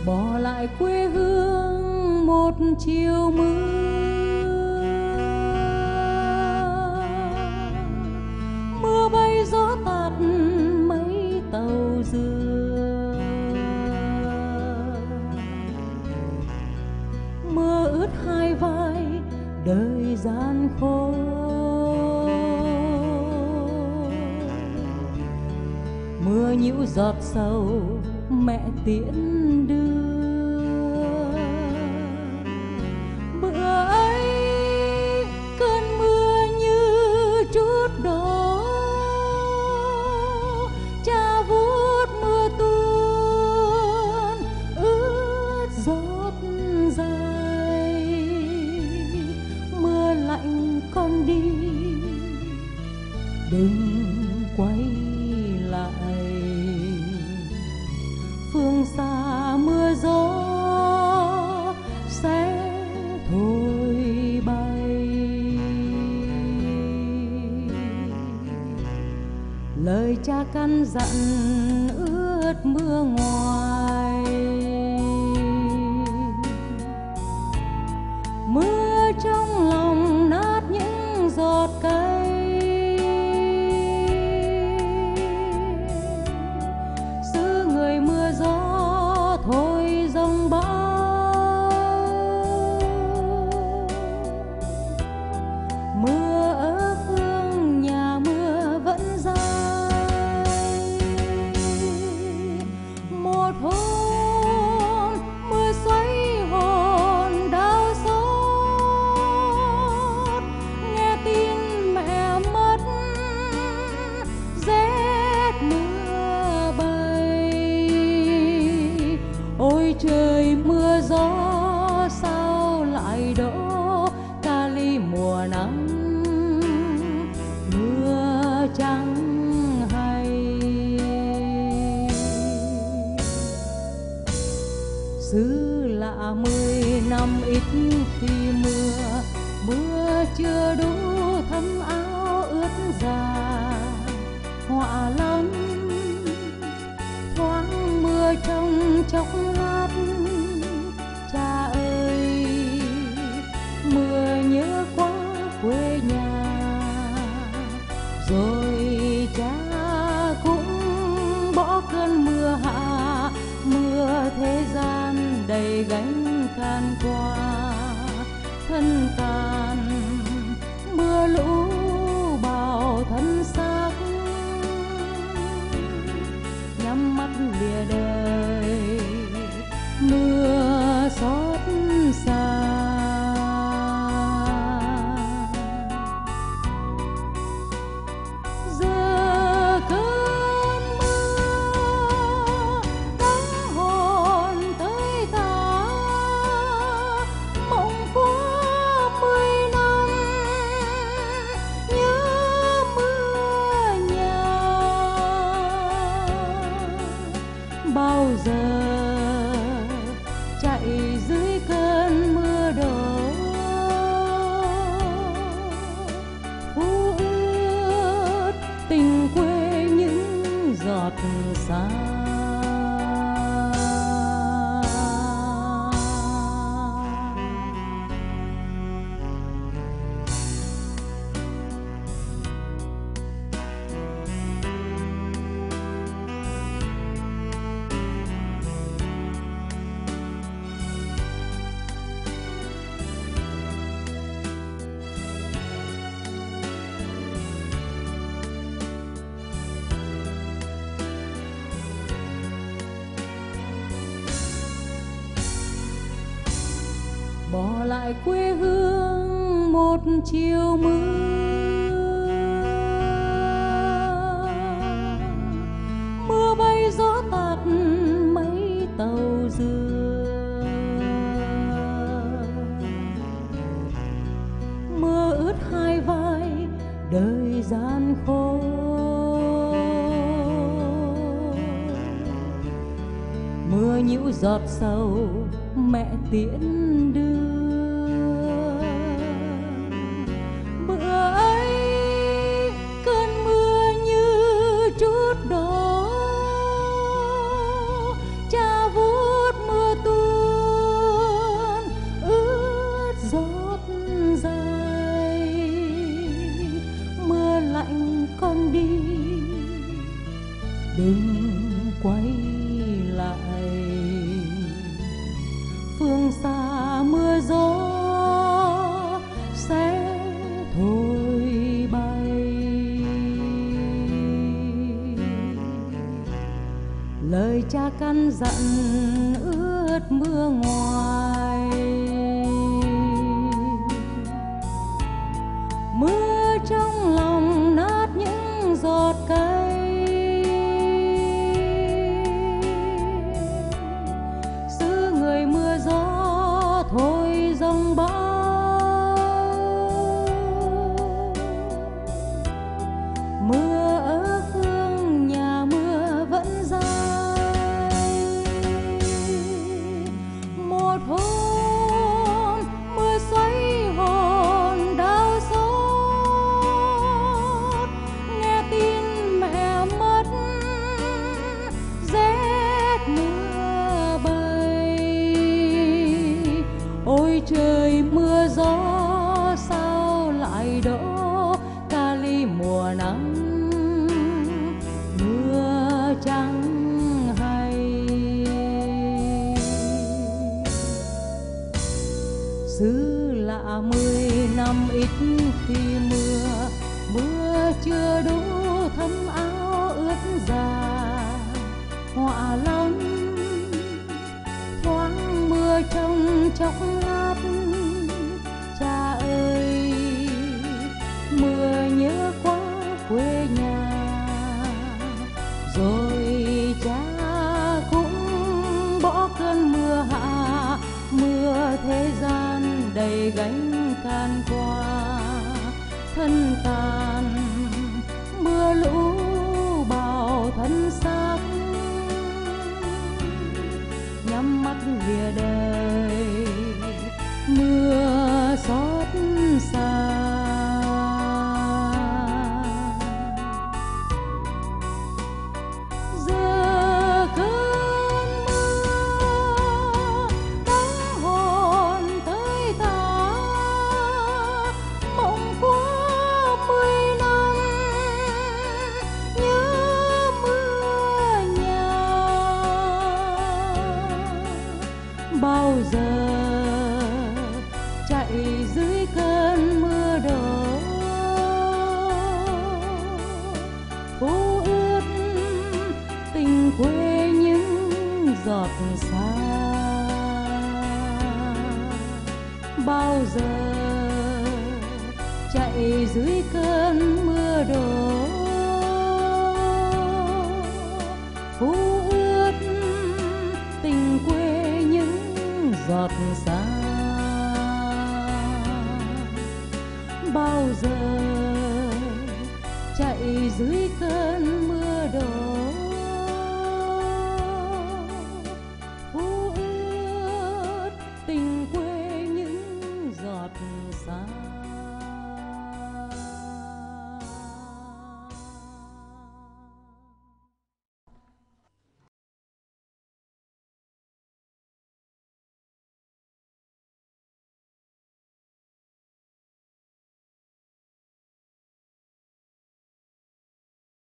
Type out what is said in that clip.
bỏ lại quê hương một chiều mưa. Mưa bay gió tạt mấy tàu dừa, mưa ướt hai vai đời gian khổ. Mưa nhũ giọt sầu mẹ tiễn đưa. Bữa ấy cơn mưa như chút đổ, cha vút mưa tuôn ướt giót dài. Mưa lạnh con đi đừng quay lại, phương xa mưa gió sẽ thôi bay. Lời cha căn dặn ướt mưa ngoài, mưa trong lòng nát những giọt cay. Xứ người mưa gió thôi giông bão, mưa ở phương nhà mưa vẫn dài. Một hôm mưa xoáy hồn đau xót, nghe tin mẹ mất rét mưa bay. Ôi trời mưa gió sao lại đổ Cali mùa nắng mưa trắng hay. Xứ lạ 10 năm ít khi mưa chưa đủ thấm áo ướt già. Họa lắm thoáng mưa trong chốc lát, cha ơi mưa nhớ quá quê nhà. Rồi cha cũng bỏ cơn mưa hạ, mưa thế gian đầy gánh can qua. Thân tàn mưa lũ bao thân xác, nhắm mắt lìa đời mưa xót xa. Giờ cơn mưa đã hồn tới ta, mộng qua 10 năm nhớ mưa nhà. Bao giờ chạy dưới cơn mưa đổ, phủ ướt tình quê những giọt xa. Bỏ lại quê hương một chiều mưa. Mưa bay gió tạt mấy tàu dừa, mưa ướt hai vai đời gian khổ. Mưa nhũ giọt sầu mẹ tiễn đưa. Bữa ấy cơn mưa như chút đổ, cha vút mưa căn dặn ướt mưa ngoài. Mưa trong lòng nát những giọt cay, xứ người mưa gió thôi dòng bão. Mưa ở phương nhà mưa vẫn dài. Một hôm mưa xoáy hồn đau xót, nghe tin mẹ mất rét mưa bay. Ôi trời mưa gió sao lại đổ Cali mùa nắng mưa chẳng hay. Xứ lạ 10 năm ít khi mưa, mưa chưa đủ thấm áo ướt già. Họa lắm thoáng mưa trong chốc lát, cha ơi mưa nhớ quá quê nhà. Rồi cha cũng bỏ cơn mưa hạ, mưa thế gian đầy gánh can qua. Thân tàn mưa lũ bào thân xác, nhắm mắt lìa đời mưa xót xa. Giờ cơn mưa đắng hồn tới ta, mộng qua 10 năm nhớ mưa nhà. Bao giờ chạy dưới cơn mưa đổ, phố ướt tình quê những giọt xa. Bao giờ chạy dưới cơn mưa đổ, phố ướt tình quê những giọt xa. Bao giờ chạy dưới cơn mưa đổ, phố ướt tình quê những giọt xa.